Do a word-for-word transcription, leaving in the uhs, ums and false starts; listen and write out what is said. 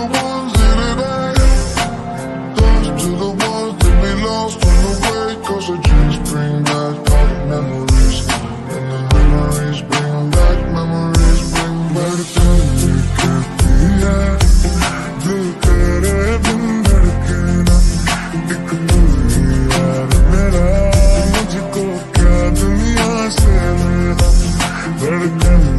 the ones that I lost to the ones that we lost on the way. Cause the dreams bring back all the memories, and the memories bring back, memories bring back the दिल तेरे बिन धड़कना एक तू ही यार मेरा, मुझको क्या दुनिया से लेना धड़कन